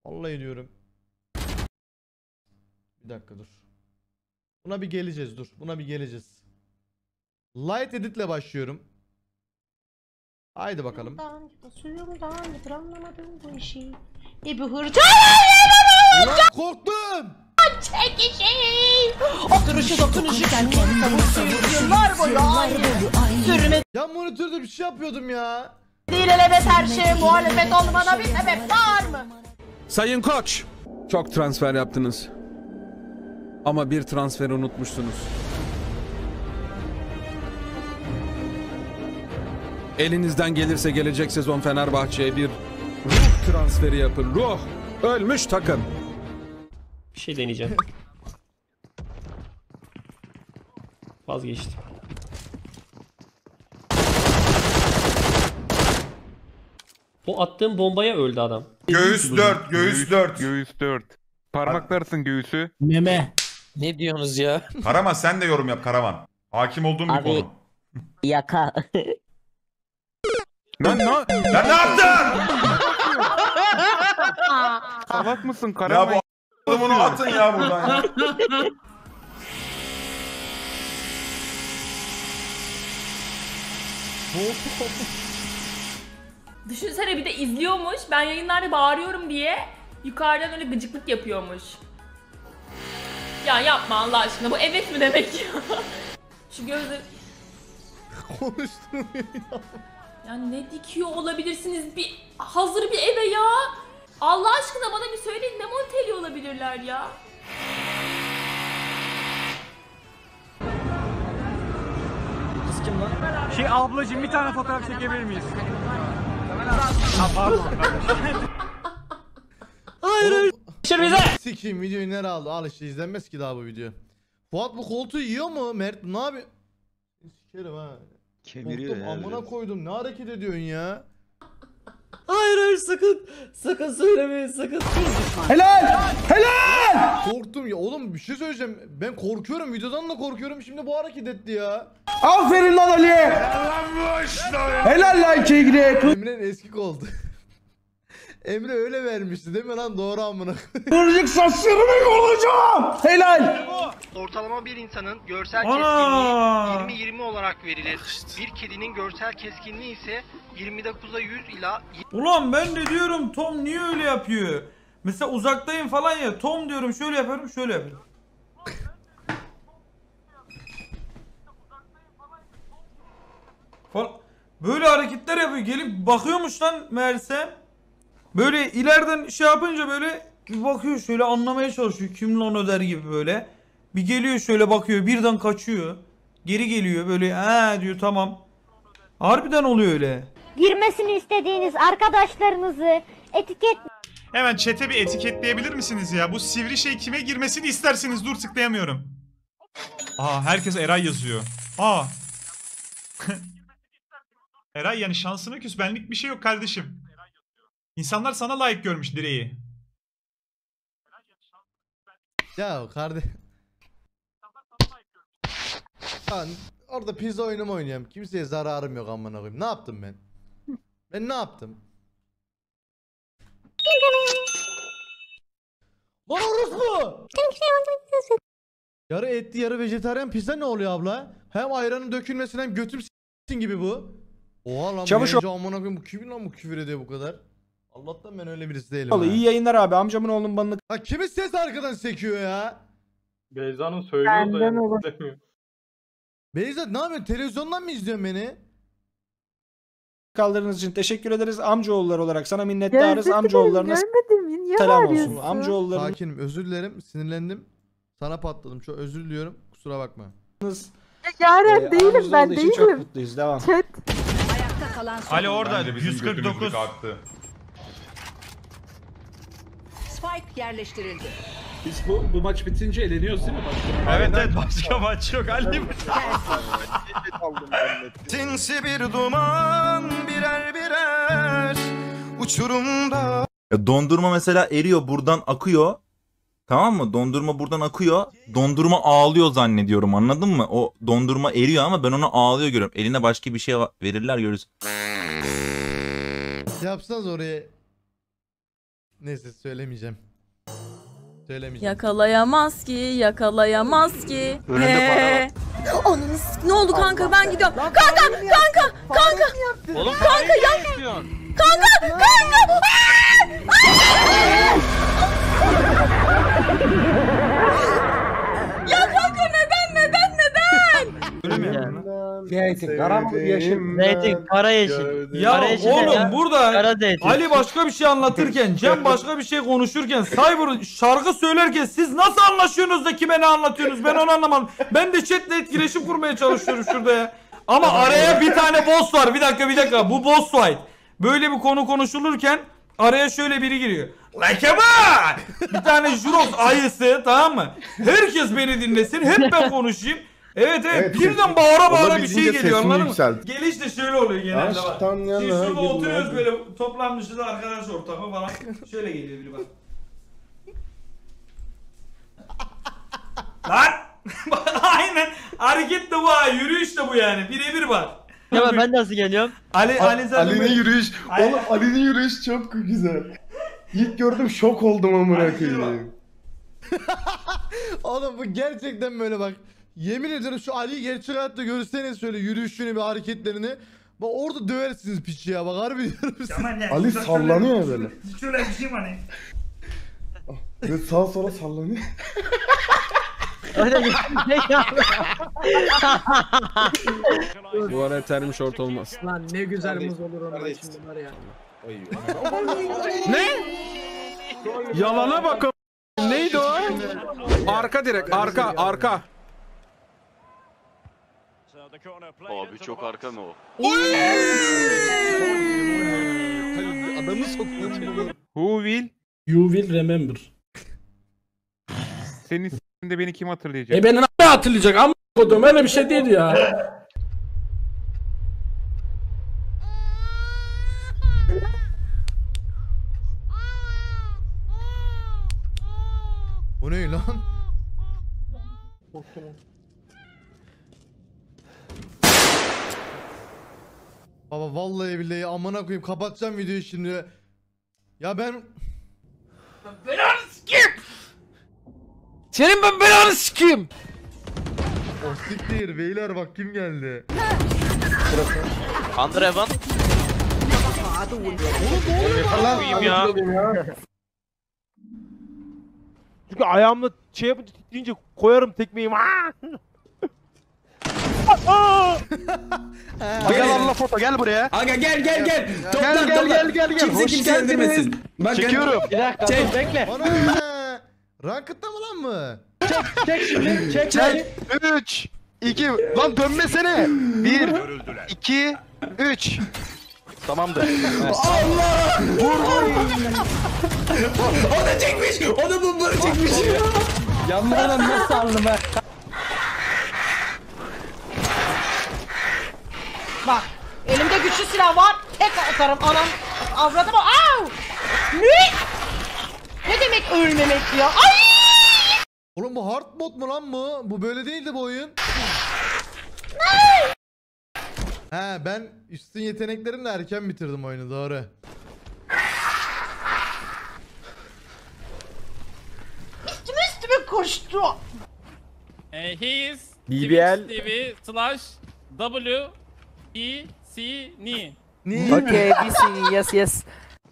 Vallahi diyorum. Bir dakika dur. Buna bir geleceğiz dur. Buna bir geleceğiz. Light editle başlıyorum. Haydi bakalım. Suyumdan anlamadım bu işi. Bir hırça. Ulan korktum. Çekişin. Oturuşu dokunuşu yıllar boyu aynı. Sürme Ya monitörde bir şey yapıyordum ya. değil elebet her şeye muhalefet olmana bir sebep var mı? Sayın Koç, çok transfer yaptınız. Ama bir transferi unutmuşsunuz. Elinizden gelirse gelecek sezon Fenerbahçe'ye bir ruh transferi yapın. Ruh! Ölmüş takım. Bir şey deneyeceğim. Vazgeçtim. O attığım bombaya öldü adam. Göğüs 4, göğüs 4. Göğüs 4. Parmaklarsın göğüsü. Meme. Ne diyorsunuz ya? Karaman sen de yorum yap Karaman. Hakim olduğum bir Abi- konu. Yaka. Lan ne? Lan ne yaptın? Salak mısın Ya Karaman? bu bunu atın ya buradan ya. Düşünsene bir de izliyormuş. Ben yayınlarda bağırıyorum diye yukarıdan öyle gıcıklık yapıyormuş. Ya yapma Allah aşkına. Bu evet mi demek ya? Şu gözleri... Konuşturmuyor ya. Yani ne dikiyor olabilirsiniz bir hazır bir eve ya? Allah aşkına bana bir söyleyin ne monteli olabilirler ya? Ablacığım bir tane fotoğraf çekebilir miyiz? Sikiyim videoyu nereye aldı? Al işte izlenmez ki daha bu video. Fuat bu koltuğu yiyor mu? Mert ne yapıyor? Sikerim ha. Korktum amına koydum. Ne hareket ediyorsun ya? Hayır sakın söylemeyin sakın. Korktum ya. Oğlum bir şey söyleyeceğim. Ben korkuyorum. Videodan da korkuyorum. Şimdi bu hareket etti ya. Aferin lan Ali. Helal lan Kegri. Emre'nin eski koltuğu. Emre öyle vermişti değil mi lan? Doğru amına. Kıvırcık saçlarımı yolacağım. Helal. Ortalama bir insanın görsel keskinliği 20-20 olarak verilir. Bir kedinin görsel keskinliği ise 29'a 100 ila... Ulan ben de diyorum Tom niye öyle yapıyor? Mesela uzaktayım falan ya Tom diyorum şöyle yapıyorum şöyle yapıyorum. Falan. Böyle hareketler yapıyor gelip bakıyormuş lan meğersem. Böyle ileriden şey yapınca böyle bir bakıyor şöyle anlamaya çalışıyor kim lan o der gibi böyle. Bir geliyor şöyle bakıyor birden kaçıyor. Geri geliyor böyle diyor tamam. Harbiden oluyor öyle. Girmesini istediğiniz arkadaşlarınızı etiket Hemen chat'e bir etiketleyebilir misiniz ya? Bu sivri şey kime girmesini isterseniz dur tıklayamıyorum. Aa herkes Eray yazıyor. Aa. Eray yani şansına küs benlik bir şey yok kardeşim. İnsanlar sana layık görmüş direği. Ya kardeş. Lan orada pizza oyunumu oynuyorum. Kimseye zararım yok amına koyayım. Ne yaptım ben? Ben ne yaptım? Lan orospu! Yarı etli yarı vejetaryen pizza ne oluyor abla? Hem ayranın dökülmesine hem götüm s**tin gibi bu. Oha lan Çavuş bu amına koyayım bu kim lan bu küfür ediyor bu kadar? Allah'tan ben öyle birisi değilim ha. İyi yayınlar abi amcamın oğlunun banını Ha kimin ses arkadan sekiyor ya? Beyza'nın söylüyor da yani. Beyza ne yapıyorsun? Televizyondan mı izliyorsun beni? kaldırdığınız için teşekkür ederiz. Amcaoğulları olarak sana minnettarız. Amcaoğullarına selam olsun. Amcaoğullarınız Sakinim özür dilerim sinirlendim. Sana patladım çok özür diliyorum kusura bakma. Yaren değilim ben değilim. Çok mutluyuz devam. Ayakta kalan son. Ali orada Bence bizim götümüz 149. bir kalktı. Spike yerleştirildi. Biz bu maç bitince eleniyoruz değil mi? Evet başka maç yok Ali. Sinsi bir duman birer birer uçurumda. Dondurma mesela eriyor buradan akıyor. Tamam mı? Dondurma buradan akıyor. Dondurma ağlıyor zannediyorum anladın mı? O dondurma eriyor ama ben onu ağlıyor görüyorum. Eline başka bir şey verirler görürüz. Yapsanız oraya. Neyse söylemeyeceğim. Söylemeyeceğim. Yakalayamaz ki, yakalayamaz ki. Önünde Ananı ne oldu kanka, ben gidiyorum. Kanka. Oğlum Kanka ya. Kanka. Ya kanka neden? Zeytin kara yeşil. Ya Kara yeşil oğlum ya. burada Kara zeytin. Ali başka bir şey anlatırken, Cem başka bir şey konuşurken, Cyber şarkı söylerken siz nasıl anlaşıyorsunuz da kime ne anlatıyorsunuz? Ben onu anlamadım. Ben de chatle etkileşim kurmaya çalışıyorum şurada ya. Ama araya bir tane boss var. Bir dakika. Bu boss fight. Böyle bir konu konuşulurken araya şöyle biri giriyor. Like Kemal! Bir tane Jurox ayısı, tamam mı? Herkes beni dinlesin. Hep ben konuşayım. Evet, birden bağıra bir şey geliyor, anladın mı? Geliş de şöyle oluyor genelde bak. Şimdi şurada oturuyoruz böyle toplanmışız arkadaş ortamı falan. Şöyle geliyor biri bak. Lan! Aynen. Hareket de bu ha. Yürüyüş de bu yani. Birebir bak. Ya ben nasıl geliyorum? Ali'nin yürüyüş. Oğlum Ali'nin yürüyüş çok güzel. İlk gördüm şok oldum amına koyayım. Oğlum bu gerçekten böyle bak. Yemin ederim şu Ali'yi gerçek hayatta görseniz şöyle yürüyüşünü bir hareketlerini. Bak orada döversiniz piçi ya, bak harbi diyorum size. Ali sallanıyor böyle. Şöyle bir şey var ne? Ve sağa sola sallanıyor. Bu ara termiş short olmaz. Lan ne güzel muz olur onun içinde var ya. Ne? Yalana bakın. Neydi o? Arka direkt, arka. Abi çok arka mı o? Adamı soktu. Who will? You will remember. Senin s***inde beni kim hatırlayacak? Beni ne hatırlayacak? Amma kodum, öyle bir şey değil ya. Bu ne lan? Baba vallahi billahi amına koyayım, kapatacağım videoyu şimdi. Ya ben Belanı sikeyim! Senin ben belanı sikeyim! o siktir beyler, bak kim geldi. Andrevan. Çünkü ayağımla şey yapınca titreyince koyarım tekmeyi. Gel Allah foto gel buraya. Aga gel. Gel. Kimse kimse öldürmesin. Çekiyorum. Bir dakika dur bekle. Bana Ranked'da mı lan mı? Çek şimdi. Çek. 3 2 lan dönmesene. 1 2 3 Tamamdır. Allah! Vur! O da çekmiş. O da bunları çekmiş. Yanmadan nasıl aldım ben? Bak elimde güçlü silah var. Tek atarım anam. Avradım o. Au! Ne demek ölmemek ya? Ay! Oğlum bu hard mod mu lan bu? Bu böyle değildi bu oyun. He ben üstün yeteneklerimle erken bitirdim oyunu, doğru. Üstüme koştu. He is BBL TV /W E C N. Okay, we see. Yes.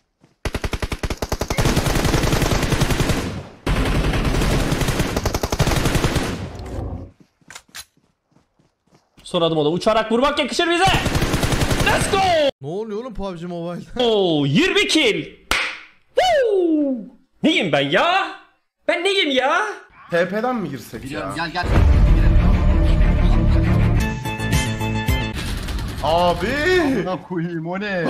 Son adım o da uçarak vurmak yakışır bize. Let's go! Ne oluyor oğlum PUBG Mobile'da? Oo, 20 kill. Woo! Neyim ben ya? Ben neyim ya? TP'den mi girsek ya? Gel. Abi! Ne koyayım o ne?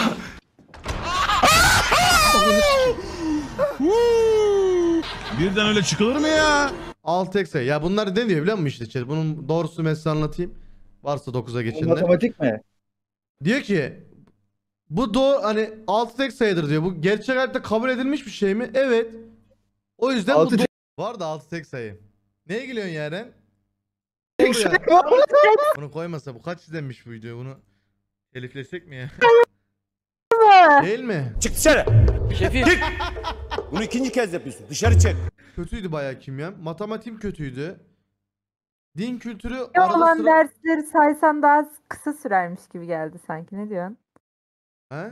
Birden öyle çıkılır mı ya? 6x ya bunlar ne diyor biliyor musun işte içeri? Bunun doğrusu mesela anlatayım. Varsa 9'a geçenler. Matematik mi? Diyor ki bu hani 6 tek sayıdır diyor. Bu gerçek hayatta kabul edilmiş bir şey mi? Evet. O yüzden bu var da 6 tek sayı. Neye gülüyorsun Yaren? Doğru ya. Bunu koymasa bu kaç izlenmiş bu video? Bunu teliflesek mi ya? mı? Değil mi? Çık dışarı. Şefim. Çık. Bunu ikinci kez yapıyorsun. Dışarı çık. Kötüydü bayağı kimyam. Matematiğim kötüydü. Din kültürü Ne arada olan sıra... dersleri saysan daha kısa sürermiş gibi geldi sanki. Ne diyorsun? He?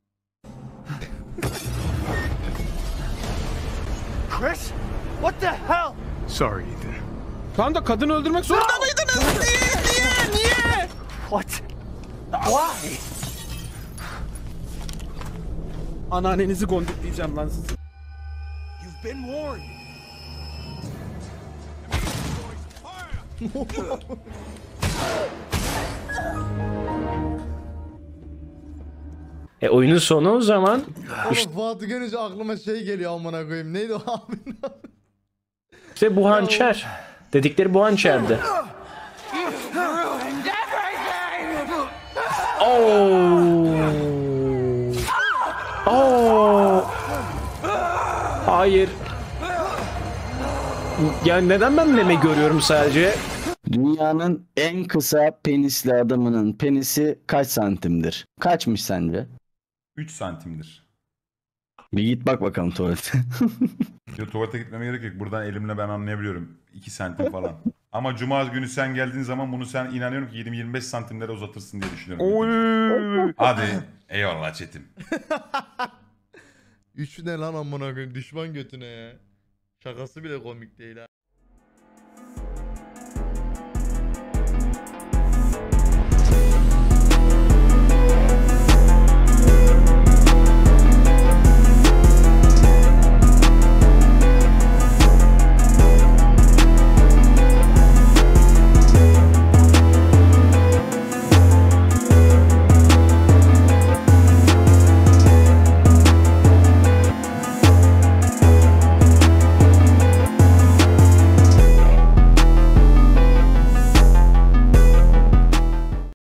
Chris? What the hell? Sorry Ethan. Tam da kadını öldürmek zorunda mıydınız? Niye? What? Why? Anneannenizi gondikleyeceğim lan sizi. You've been warned. Oyunun sonu o zaman. Oğlum Fuat'ı görünce aklıma şey geliyor amına koyayım. Neydi o abinin adı? İşte bu hançer. Dedikleri bu hançerdi. Hayır. Yani neden ben meme görüyorum sadece? Dünyanın en kısa penisli adamının penisi kaç santimdir? Kaçmış sence? 3 santimdir. Bir git bak bakalım tuvalete. Yo, tuvalete gitmeme gerek yok. Buradan elimle ben anlayabiliyorum. 2 santim falan. Ama cuma günü sen geldiğin zaman bunu sen inanıyorum ki 20-25 santimlere uzatırsın diye düşünüyorum. Hadi. Eyvallah Çetin. 3 ne lan amına koyayım düşman götüne ya. Şakası bile komik değil ha.